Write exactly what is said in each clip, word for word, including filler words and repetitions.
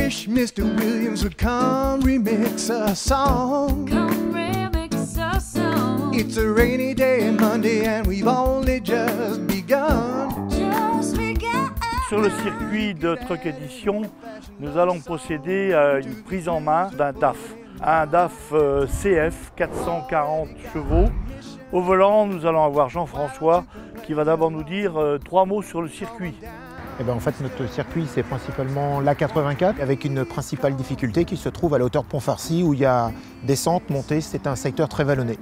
wish Mister Williams would come remix a song. Come remix a song. It's a rainy day Monday and we've only just begun. Just begun. Sur le circuit de Truck Édition, nous allons procéder à une prise en main d'un D A F. Un D A F C F quatre cent quarante chevaux. Au volant, nous allons avoir Jean-François qui va d'abord nous dire euh, trois mots sur le circuit. Eh ben, en fait, notre circuit, c'est principalement l'A quatre-vingt-quatre, avec une principale difficulté qui se trouve à la hauteur de Pont-Farcy, où il y a descente, montée, c'est un secteur très vallonné.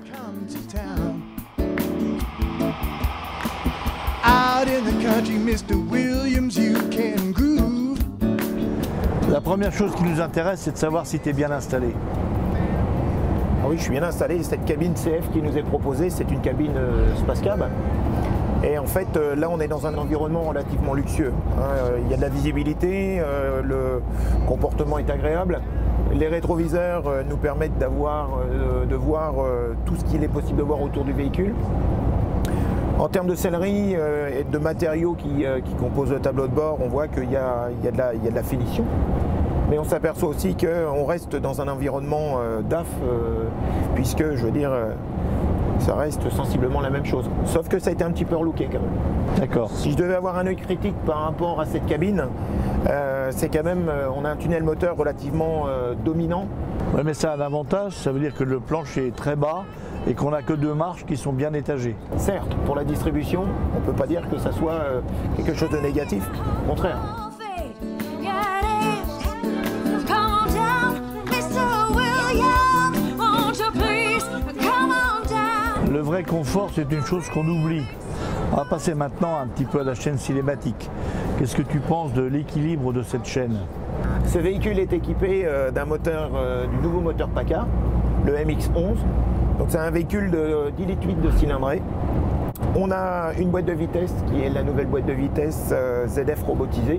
Out in the country, Mister Williams, you can groove. La première chose qui nous intéresse, c'est de savoir si tu es bien installé. Ah oui, je suis bien installé. Cette cabine C F qui nous est proposée, c'est une cabine euh, Spacecab. Et en fait, euh, là, on est dans un environnement relativement luxueux. Hein. Euh, il y a de la visibilité, euh, le comportement est agréable. Les rétroviseurs euh, nous permettent d'avoir, euh, de voir euh, tout ce qu'il est possible de voir autour du véhicule. En termes de sellerie euh, et de matériaux qui, euh, qui composent le tableau de bord, on voit qu'il y a, il y a de la, il y a de la finition. Mais on s'aperçoit aussi qu'on reste dans un environnement euh, D A F, euh, puisque, je veux dire, euh, ça reste sensiblement la même chose. Sauf que ça a été un petit peu relooké quand même. D'accord. Si je devais avoir un œil critique par rapport à cette cabine, euh, c'est quand même, euh, on a un tunnel moteur relativement euh, dominant. Oui, mais ça a un avantage, ça veut dire que le plancher est très bas et qu'on n'a que deux marches qui sont bien étagées. Certes, pour la distribution, on ne peut pas dire que ça soit euh, quelque chose de négatif, au contraire. Le vrai confort, c'est une chose qu'on oublie. On va passer maintenant un petit peu à la chaîne cinématique. Qu'est-ce que tu penses de l'équilibre de cette chaîne? Ce véhicule est équipé euh, d'un moteur, euh, du nouveau moteur PACCAR, le M X onze. Donc c'est un véhicule de dix litres huit de cylindrée. On a une boîte de vitesse qui est la nouvelle boîte de vitesse euh, Z F robotisée.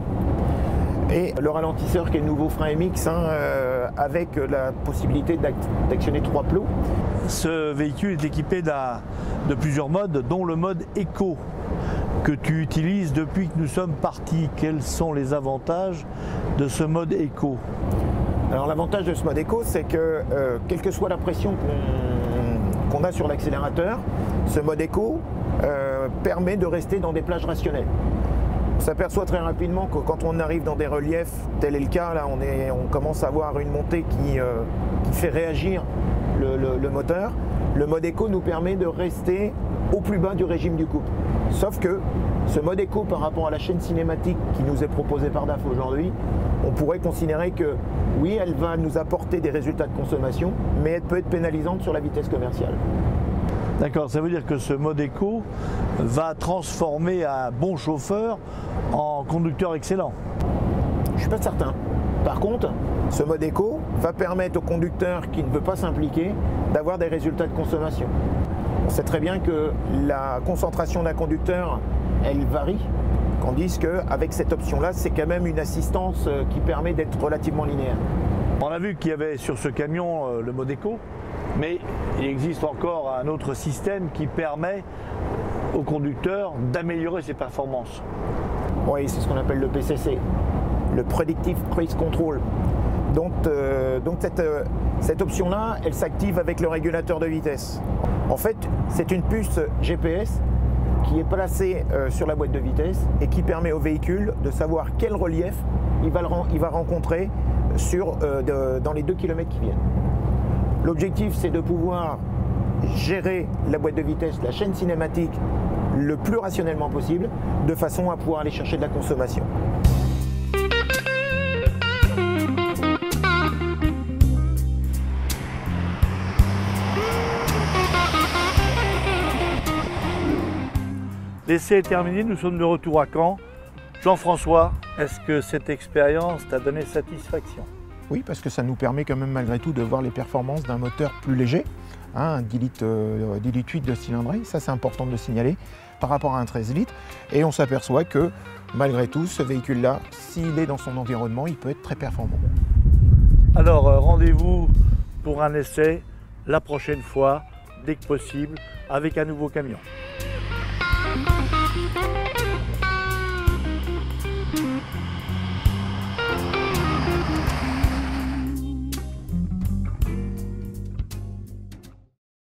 Et le ralentisseur qui est le nouveau frein M X hein, euh, avec la possibilité d'actionner trois plots. Ce véhicule est équipé de plusieurs modes, dont le mode éco que tu utilises depuis que nous sommes partis. Quels sont les avantages de ce mode éco? Alors l'avantage de ce mode éco, c'est que euh, quelle que soit la pression qu'on qu'on a sur l'accélérateur, ce mode éco euh, permet de rester dans des plages rationnelles. On s'aperçoit très rapidement que quand on arrive dans des reliefs, tel est le cas, là on, est, on commence à avoir une montée qui, euh, qui fait réagir le, le, le moteur. Le mode éco nous permet de rester au plus bas du régime du couple. Sauf que ce mode éco par rapport à la chaîne cinématique qui nous est proposée par D A F aujourd'hui, on pourrait considérer que oui, elle va nous apporter des résultats de consommation, mais elle peut être pénalisante sur la vitesse commerciale. D'accord, ça veut dire que ce mode éco va transformer un bon chauffeur en conducteur excellent? Je ne suis pas certain. Par contre, ce mode éco va permettre au conducteur qui ne veut pas s'impliquer d'avoir des résultats de consommation. On sait très bien que la concentration d'un conducteur, elle varie, tandis qu'avec cette option-là, c'est quand même une assistance qui permet d'être relativement linéaire. On a vu qu'il y avait sur ce camion euh, le mode éco, mais il existe encore un autre système qui permet au conducteur d'améliorer ses performances. Oui, c'est ce qu'on appelle le P C C, le Predictive Cruise Control. Donc, euh, donc cette, euh, cette option-là, elle s'active avec le régulateur de vitesse. En fait, c'est une puce G P S qui est placée euh, sur la boîte de vitesse et qui permet au véhicule de savoir quel relief il va, le, il va rencontrer sur, euh, de, dans les deux kilomètres qui viennent. L'objectif, c'est de pouvoir gérer la boîte de vitesse, la chaîne cinématique, le plus rationnellement possible, de façon à pouvoir aller chercher de la consommation. L'essai est terminé, nous sommes de retour à Caen. Jean-François, est-ce que cette expérience t'a donné satisfaction? Oui, parce que ça nous permet quand même malgré tout de voir les performances d'un moteur plus léger, hein, un dix litres huit de cylindrée, ça c'est important de le signaler, par rapport à un treize litres. Et on s'aperçoit que malgré tout, ce véhicule-là, s'il est dans son environnement, il peut être très performant. Alors euh, rendez-vous pour un essai la prochaine fois, dès que possible, avec un nouveau camion. Thank you.